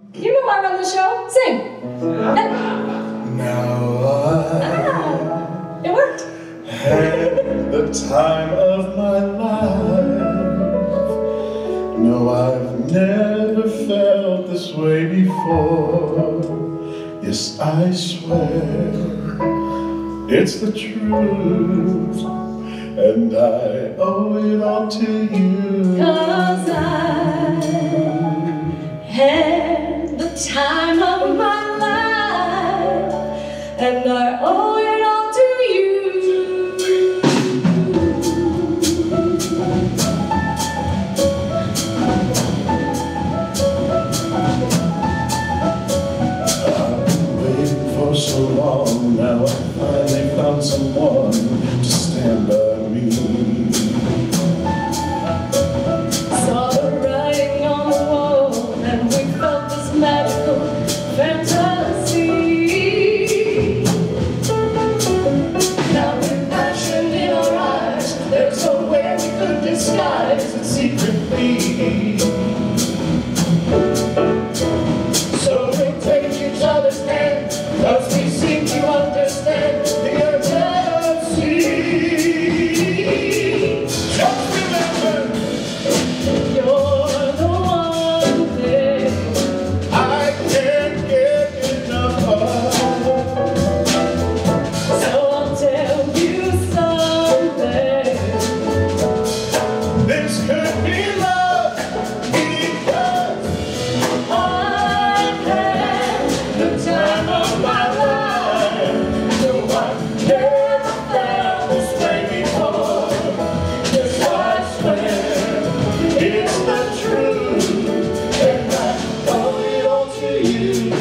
You know I run the show. Sing. Now It worked. I had the time of my life. No, I've never felt this way before. Yes, I swear it's the truth, and I owe it all to you. 'Cause I had the time of my life, and I owe it all to you. I've been waiting for so long, now I finally found someone to stand by me. Saw the writing on the wall, and we felt this magical fantasy. Now with passion in our eyes, there's no way we could disguise it secretly. So we take each other's hand, 'cause we seem to understand the urgency. Just remember, you're the one thing I can't get enough of. So I'll tell you something. This could be love, because I've had the time of my life. No, I've never felt this way before. Yes, I swear it's the truth, and I owe it all to you.